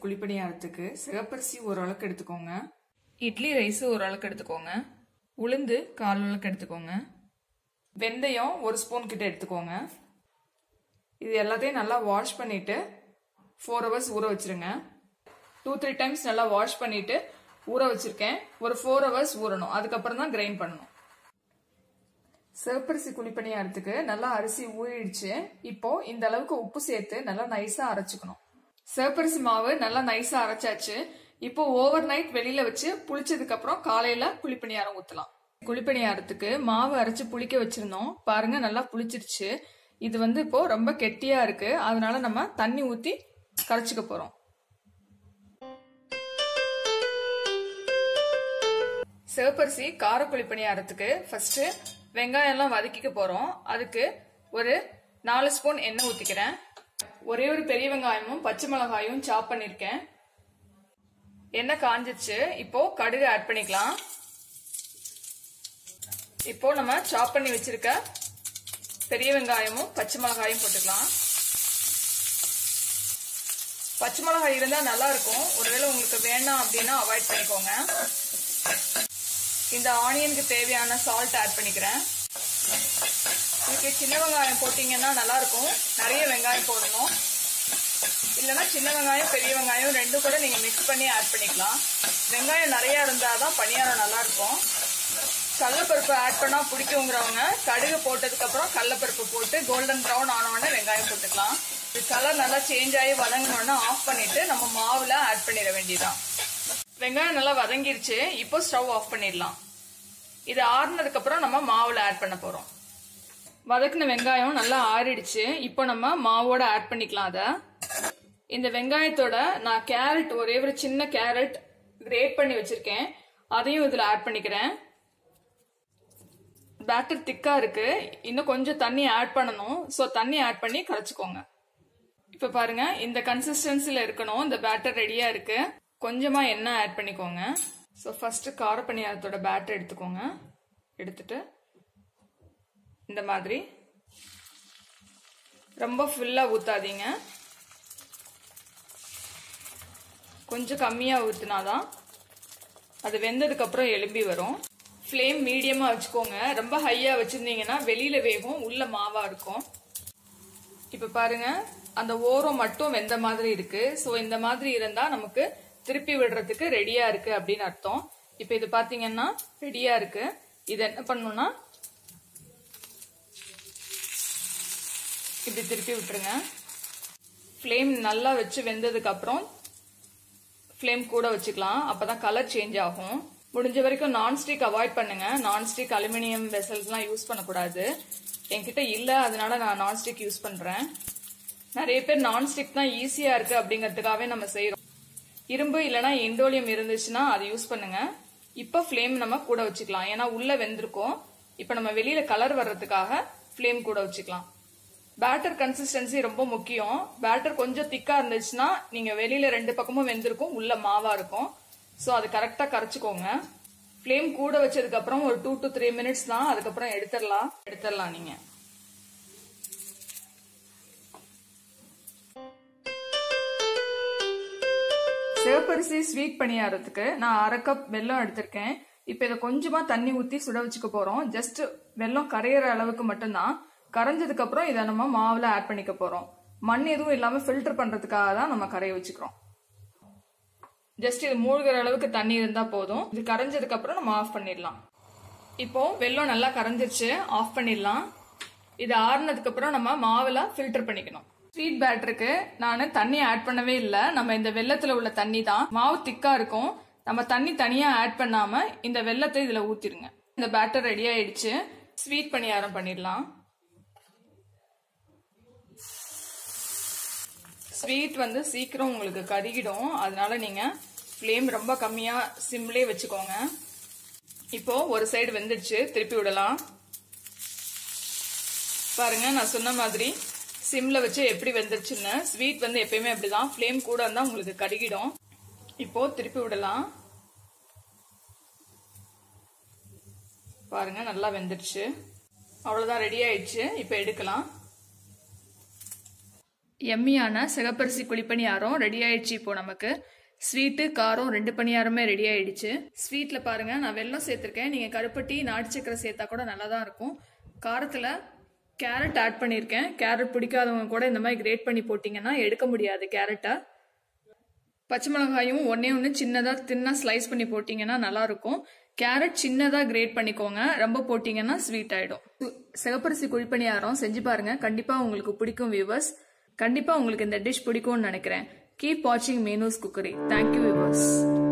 குழிப்பணியாரத்துக்கு சிகப்பரிசி ஓரளவுக்கு எடுத்துக்கோங்க. இட்லி ரைஸ் ஓரளவுக்கு எடுத்துக்கோங்க. உளுந்து 1/4 அளவுக்கு எடுத்துக்கோங்க. வெந்தயம் 1 ஸ்பூன் கிட்ட எடுத்துக்கோங்க. இது எல்லாத்தையும் நல்லா வாஷ் பண்ணிட்டு 4 hours ஊற வச்சிருங்க. 2-3 டைம்ஸ் நல்லா வாஷ் பண்ணிட்டு ஊற வச்சிருக்கேன். ஒரு 4 hours ஊறணும். அதுக்கப்புறம் தான் கிரைண்ட் பண்ணணும். சிவப்பரிசி குழிப்பணியாரத்துக்கு நல்லா அரிசி ஊறிடுச்சு. இப்போ இந்த அளவுக்கு உப்பு சேர்த்து நல்லா நைஸா அரைச்சுக்கணும். சிவப்பரிசி மாவு நல்லா நைஸா அரைச்சாச்சு. இப்போ ஓவர் நைட் வெளியில வச்சு புளிச்சதுக்கு அப்புறம் காலையில குழிப்பணியாரம் ஊத்தலாம். குழிப்பணியாரத்துக்கு மாவு அரைச்சு புளிக்க வச்சிருந்தோம். பாருங்க நல்லா புளிச்சிருச்சு. இது இப்போ ரொம்ப கெட்டியா இருக்கு. அதனால நம்ம தண்ணி ஊத்தி கரைச்சுக்க போறோம். சிவப்பரிசி கார குழிப்பணியாரத்துக்கு ஃபர்ஸ்ட் வெங்காயம் எல்லாம் வதக்கிக்க போறோம். அதுக்கு ஒரு 4 ஸ்பூன் எண்ணெய் ஊத்திக்கிறேன். ஒரே ஒரு பெரிய வெங்காயமும் பச்சை மிளகாயும் சாப் பண்ணிருக்கேன். எண்ணெய் காஞ்சிச்சு. இப்போ கடுகு ஆட் பண்ணிக்கலாம். இப்போ நம்ம சாப் பண்ணி வச்சிருக்க பெரிய வெங்காயமும் பச்சை மிளகாயும் போட்டுக்கலாம். பச்சை மிளகாய் இருந்தா நல்லா இருக்கும். ஒருவேளை உங்களுக்கு வேணாம் அப்படின்னா அவாய்ட் பண்ணிக்கோங்க. இந்த ஆனியனுக்கு தேவையான சால்ட் ஆட் பண்ணிக்கிறேன். இதுக்கு சின்ன வெங்காயம் போட்டீங்கன்னா நல்லா இருக்கும். நிறைய வெங்காயம் போடணும். இல்லைன்னா சின்ன வெங்காயம் பெரிய வெங்காயம் ரெண்டும் கூட நீங்க மிக்ஸ் பண்ணி ஆட் பண்ணிக்கலாம். வெங்காயம் நிறைய இருந்தாதான் பணியாரம் நல்லா இருக்கும். கடலைப்பருப்பு ஆட் பண்ணா பிடிக்குங்கிறவங்க கடுகு போட்டதுக்கு அப்புறம் கடலைப்பருப்பு போட்டு கோல்டன் ப்ரௌன் ஆனோடனே வெங்காயம் போட்டுக்கலாம். இது கலர் நல்லா சேஞ்ச் ஆகி வதங்கினோடனே ஆஃப் பண்ணிட்டு நம்ம மாவுல ஆட் பண்ணிட வேண்டியதான். வெங்காயம் நல்லா வதங்கிருச்சு. இப்போ ஸ்டவ் ஆஃப் பண்ணிடலாம். இது ஆறுனதுக்கு அப்புறம் நம்ம மாவுல ஆட் பண்ண போறோம். வதக்கின வெங்காயம் நல்லா ஆறிடுச்சு. இப்போ நம்ம மாவோட ஆட் பண்ணிக்கலாம். அத இந்த வெங்காயத்தோட நான் கேரட் ஒரே ஒரு சின்ன கேரட் கிரேட் பண்ணி வச்சிருக்கேன். அதையும் இதுல ஆட் பண்ணிக்கிறேன். பேட்டர் திக்கா இருக்கு. இன்னும் கொஞ்சம் தண்ணி ஆட் பண்ணணும். சோ தண்ணி ஆட் பண்ணி கரைச்சுக்கோங்க. இப்ப பாருங்க இந்த கன்சிஸ்டன்சில இருக்கணும். இந்த பேட்டர் ரெடியா இருக்கு. கொஞ்சமா எண்ணெய் ஆட் பண்ணிக்கோங்க. ஸோ ஃபர்ஸ்ட் கார பணியாரத்தோட பேட்டர் எடுத்துக்கோங்க. எடுத்துட்டு இந்த மாதிரி ரொம்ப ஃபுல்லா ஊத்தாதீங்க. கொஞ்சம் கம்மியா ஊத்துனாதான் அது வெந்ததுக்கு அப்புறம் எலும்பி வரும். ஃப்ளேம் மீடியமா வச்சுக்கோங்க. ரொம்ப ஹையா வச்சிருந்தீங்கன்னா வெளியில வேகும், உள்ள மாவா இருக்கும். இப்ப பாருங்க அந்த ஓரம் மட்டும் வெந்த மாதிரி இருக்கு. ஸோ இந்த மாதிரி இருந்தா நமக்கு திருப்பி விடுறதுக்கு ரெடியா இருக்கு அப்படின்னு அர்த்தம். இப்ப இது பாத்தீங்கன்னா ரெடியா இருக்கு. இது என்ன பண்ணணும்னா இப்படி திருப்பி விட்டுருங்க. ஃப்ளேம் நல்லா வச்சு வெந்ததுக்கு அப்புறம் ஃப்ளேம் கூட வச்சுக்கலாம். அப்பதான் கலர் சேஞ்ச் ஆகும். முடிஞ்ச வரைக்கும் நான்ஸ்டிக் அவாய்ட் பண்ணுங்க. நான்ஸ்டிக் அலுமினியம் வெசல்ஸ் எல்லாம் யூஸ் பண்ணக்கூடாது. என்கிட்ட இல்ல, அதனால நான் நான்ஸ்டிக் யூஸ் பண்றேன். நிறைய பேர் நான்ஸ்டிக் தான் ஈஸியா இருக்கு அப்படிங்கறதுக்காகவே நம்ம செய்யறோம். இரும்பு இல்லைன்னா இண்டோலியம் இருந்துச்சுன்னா அதை யூஸ் பண்ணுங்க. இப்ப ஃப்ளேம் நம்ம கூட வச்சுக்கலாம். ஏன்னா உள்ள வெந்திருக்கும். இப்ப நம்ம வெளியில கலர் வர்றதுக்காக ஃப்ளேம் கூட வச்சுக்கலாம். பேட்டர் கன்சிஸ்டன்சி ரொம்ப முக்கியம். பேட்டர் கொஞ்சம் திக்கா இருந்துச்சுன்னா நீங்க வெளியில 2 பக்கமும் வெந்திருக்கும், உள்ள மாவா இருக்கும். சோ அது கரெக்டா கரைச்சுக்கோங்க. ஃப்ளேம் கூட வச்சதுக்கு அப்புறம் ஒரு 2 to 3 minutes தான். அதுக்கப்புறம் எடுத்துடலாம் நீங்க. சிவப்பரிசி ஸ்வீட் பணியாரத்துக்கு நான் 1/2 கப் வெல்லம் எடுத்திருக்கேன். இப்ப இதை கொஞ்சமா தண்ணி ஊத்தி சுட வச்சுக்க போறோம். ஜஸ்ட் வெல்லம் கரையிற அளவுக்கு மட்டும்தான். கரைஞ்சதுக்கு அப்புறம் இதை நம்ம மாவுல ஆட் பண்ணிக்க போறோம். மண் எதுவும் இல்லாம ஃபில்டர் பண்றதுக்காக தான் நம்ம கரைய வச்சுக்கிறோம். ஜஸ்ட் இது மூழ்கிற அளவுக்கு தண்ணி இருந்தா போதும். இது கரைஞ்சதுக்கு அப்புறம் நம்ம ஆஃப் பண்ணிடலாம். இப்போ வெல்லம் நல்லா கரைஞ்சிருச்சு. ஆஃப் பண்ணிடலாம். இது ஆறுனதுக்கு அப்புறம் நம்ம மாவுல ஃபில்டர் பண்ணிக்கணும். ஸ்வீட் பேட்டருக்கு நான் தண்ணி ஆட் பண்ணவே இல்லை. நம்ம இந்த வெல்லத்துல உள்ள தண்ணி தான். மாவு திக்கா இருக்கும். நம்ம தண்ணி தனியா ஆட் பண்ணாம இந்த வெல்லத்தை இதுல ஊத்திருங்க. இந்த பேட்டர் ரெடி ஆயிடுச்சு. ஸ்வீட் பணியாரம் பண்ணிடலாம். ஸ்வீட் சீக்கிரம் உங்களுக்கு கருகிடும். அதனால நீங்க ஃப்ளேம் ரொம்ப கம்மியா சிம்லே வச்சுக்கோங்க. இப்போ ஒரு சைடு வெந்துடுச்சு. திருப்பி விடலாம். பாருங்க நான் சொன்ன மாதிரி சிம்ல வச்சு எப்படி வெந்துருச்சுன்னு. ஸ்வீட் எப்பயுமே அப்படிதான். ஃப்ளேம் கூட இருந்தா உங்களுக்கு கருகிடும். இப்போ திருப்பி விடலாம். பாருங்க நல்லா வெந்துருச்சு. அவ்வளவுதான், ரெடி ஆயிடுச்சு. இப்ப எடுக்கலாம். எம்மியான சிகப்பரிசி குழிப்பணியாரம் ரெடி ஆயிடுச்சு. இப்போ நமக்கு ஸ்வீட்டு காரம் 2 பணியாரமே ரெடி ஆயிடுச்சு. ஸ்வீட்ல பாருங்க நான் வெல்லம் சேர்த்திருக்கேன். நீங்க கருப்பட்டி நாட்டு சக்கரை சேர்த்தா கூட நல்லா தான் இருக்கும். காரத்துல கேரட் ஆட் பண்ணியிருக்கேன். கேரட் பிடிக்காதவங்க கூட இந்த மாதிரி கிரேட் பண்ணி போட்டீங்கன்னா எடுக்க முடியாது கேரட்டை. பச்சை மிளகாயும் ஒன்று சின்னதா தின்னா ஸ்லைஸ் பண்ணி போட்டீங்கன்னா நல்லா இருக்கும். கேரட் சின்னதா கிரேட் பண்ணிக்கோங்க, ரொம்ப போட்டீங்கன்னா ஸ்வீட் ஆயிடும். சிகப்பரிசி குழிப்பணியாரம் செஞ்சு பாருங்க, கண்டிப்பா உங்களுக்கு பிடிக்கும் வியூவர்ஸ். கண்டிப்பா உங்களுக்கு இந்த டிஷ் பிடிக்கும்னு நினைக்கிறேன். கீப் வாட்சிங் மீனூஸ் குக்கரி. Thank you viewers.